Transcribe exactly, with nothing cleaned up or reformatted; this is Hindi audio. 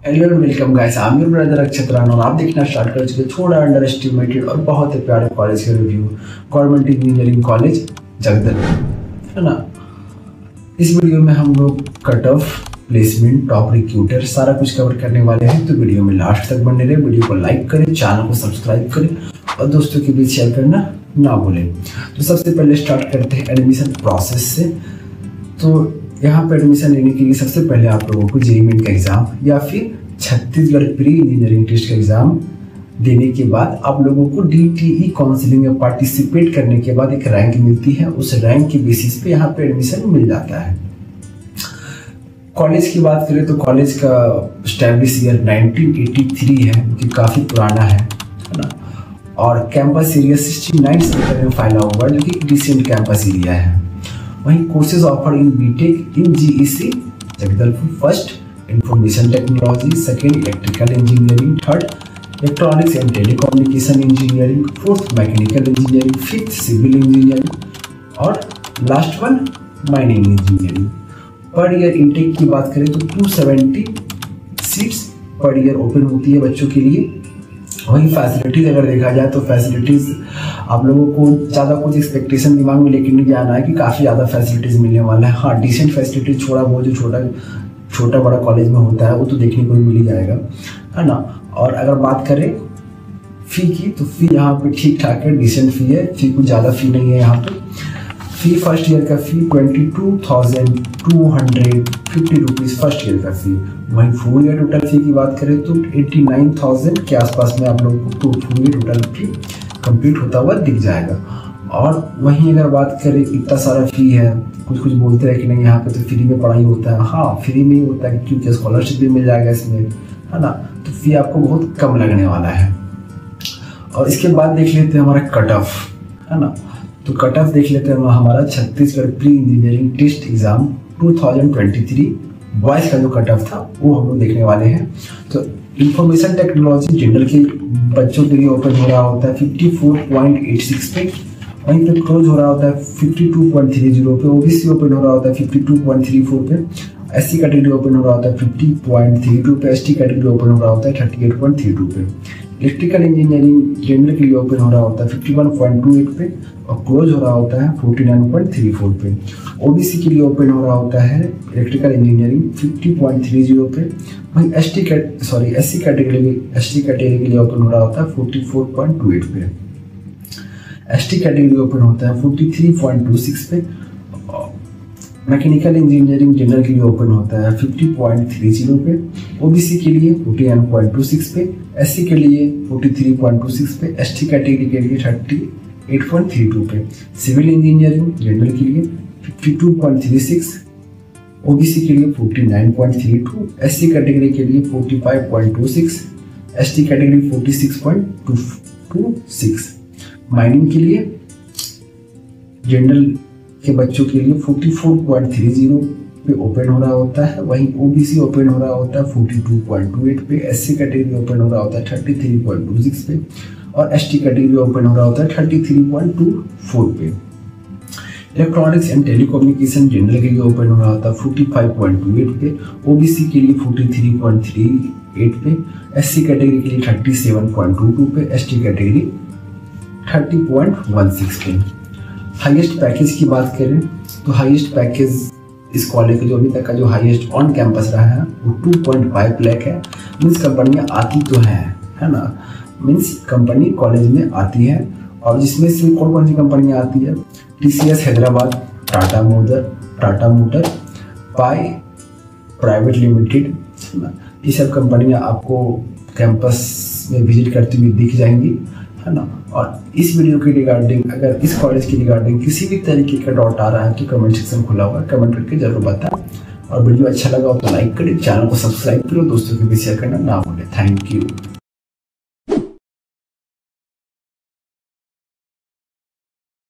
Hello and welcome guys, I am your brother Akshat Rana और आप देखना स्टार्ट कर चुके थोड़ा अंडर एस्टिमेटेड और बहुत ही प्यारे कॉलेज के review government engineering college Jagdal, है ना। इस वीडियो में हम लोग cut off, placement, top recruiter सारा कुछ कवर करने वाले हैं, तो वीडियो में लास्ट तक बने रहे। वीडियो को लाइक करें, चैनल को सब्सक्राइब करें और दोस्तों के बीच शेयर करना ना भूलें। तो सबसे पहले स्टार्ट करते हैं एडमिशन प्रोसेस से। तो यहाँ पर एडमिशन लेने के लिए सबसे पहले आप लोगों को जेईई मेन का एग्जाम या फिर छत्तीसगढ़ प्री इंजीनियरिंग टेस्ट का एग्जाम देने के बाद आप लोगों को डीटीई काउंसलिंग में पार्टिसिपेट करने के बाद एक रैंक मिलती है। उस रैंक के बेसिस पे यहाँ पे एडमिशन मिल जाता है। कॉलेज की बात करें तो कॉलेज का establish year nineteen eighty three है, जो कि काफ़ी पुराना है, है ना। और campus area sixty nine sector में फैला हुआ है, जो कि डिसेंट कैंपस एरिया है। वहीं courses offer in BTech in GEC Jagdalpur, first information technology, second electrical engineering, third electronics and telecommunication engineering, fourth mechanical engineering, fifth civil engineering और last one mining engineering. Per year intake की बात करें तो two seventy seats per year open होती है बच्चों के लिए। वहीं फैसिलिटीज़ अगर देखा जाए तो फैसिलिटीज़ आप लोगों को ज़्यादा कुछ एक्सपेक्टेशन दिमाग में लेके नहीं जाना है कि काफ़ी ज़्यादा फैसिलिटीज़ मिलने वाला है। हाँ, डिसेंट फैसिलिटीज़ छोड़ा वो जो छोटा छोटा बड़ा कॉलेज में होता है वो तो देखने को मिल ही जाएगा, है ना। और अगर बात करें फ़ी की तो फ़ी यहाँ पे ठीक ठाक है, डिसेंट फ़ी है, फ़ी कुछ ज़्यादा फ़ी नहीं है यहाँ पे। फ़ी फर्स्ट ईयर का fee twenty two thousand two hundred fifty rupees first year का फ़ी। वहीं फुल ईयर टोटल फ़ी की बात करें तो एट्टी नाइन थाउजेंड के आसपास में आप लोगों को full year total fee complete होता हुआ दिख जाएगा। और वहीं अगर बात करें इतना सारा फ़ी है, कुछ कुछ बोलते हैं कि नहीं यहाँ पे तो फ्री में पढ़ाई होता है। हाँ, फ्री में ही होता है क्योंकि स्कॉलरशिप भी मिल जाएगा इसमें, है ना। तो फ़ी आपको बहुत कम लगने वाला है। और इसके बाद देख लेते हैं हमारा कट ऑफ, है ना। तो कट ऑफ देख लेते हैं हमारा Chhattisgarh pre engineering test exam two thousand twenty three boys का जो कट ऑफ था वो हम लोग देखने वाले हैं। तो इंफॉर्मेशन टेक्नोलॉजी जनरल के बच्चों के लिए ओपन हो रहा होता है fifty four point eight six पे, वहीं पे क्लोज हो रहा होता है fifty two point three zero पे। ओबीसी ओपन हो रहा होता है fifty two point three four पे, एससी कैटेगरी ओपन हो रहा होता है फिफ्टी पॉइंट थ्री टू पे, एसटी कैटेगरी ओपन हो रहा होता है thirty eight point three two पे। इलेक्ट्रिकल इंजीनियरिंग जनरल के लिए ओपन हो रहा होता है fifty one point two eight पे और क्लोज हो रहा होता है forty nine point three four पे। ओबीसी के लिए ओपन हो रहा होता है electrical engineering fifty point three zero पे। वहीं ST cat sorry SC category ST category के लिए ओपन हो रहा होता है forty four point two eight पे। एसटी कैटेगरी ओपन होता है forty three point two six पे। मैकेनिकल इंजीनियरिंग जनरल के लिए ओपन होता है फिफ्टी पॉइंट थ्री जीरो पे। ओबीसी के लिए forty nine point two six पे, एससी के लिए forty three point two six पे, एसटी कैटेगरी के लिए thirty eight point three two पे। सिविल इंजीनियरिंग जनरल के लिए fifty two point three six, OBC के लिए forty nine point three two, SC category के लिए forty five point two six, ST category forty six point two six. Mining के लिए जनरल के बच्चों के लिए forty four point three zero पे ओपन हो रहा होता है। वहीं ओबीसी ओपन हो रहा होता है forty two point two eight पे, एससी कैटेगरी ओपन हो रहा होता है thirty three point two six पे और एसटी कैटेगरी ओपन हो रहा होता है thirty three point two four पे। इलेक्ट्रॉनिक्स एंड टेलीकम्युनिकेशन जनरल के लिए ओपन हो रहा होता है forty five point two eight पे, ओबीसी के लिए forty three point three eight पे, एससी कैटेगरी के लिए thirty seven point two two पे, ST category thirty point one six पे। हाईएस्ट पैकेज की बात करें तो हाईएस्ट पैकेज इस कॉलेज का जो अभी तक का जो हाईएस्ट ऑन कैंपस रहा है वो टू पॉइंट फाइव लाख है। मीन्स कंपनियां आती तो हैं, है ना। मीन्स कंपनी कॉलेज में आती है और जिसमें से कौन कौन सी कंपनियां आती है, TCS Hyderabad, Tata motor Tata motor पाई प्राइवेट लिमिटेड, है ना। ये सब कंपनियां आपको कैंपस में विजिट करती हुई दिख जाएंगी, है ना। और इस वीडियो के रिगार्डिंग अगर इस कॉलेज के रिगार्डिंग किसी भी तरीके का डाउट आ रहा है तो कमेंट सेक्शन खुला हुआ है, कमेंट करके जरूर बताएं। और वीडियो अच्छा लगा हो तो लाइक करें, चैनल को सब्सक्राइब करो, दोस्तों के बीच शेयर करना ना भूलें। Thank you.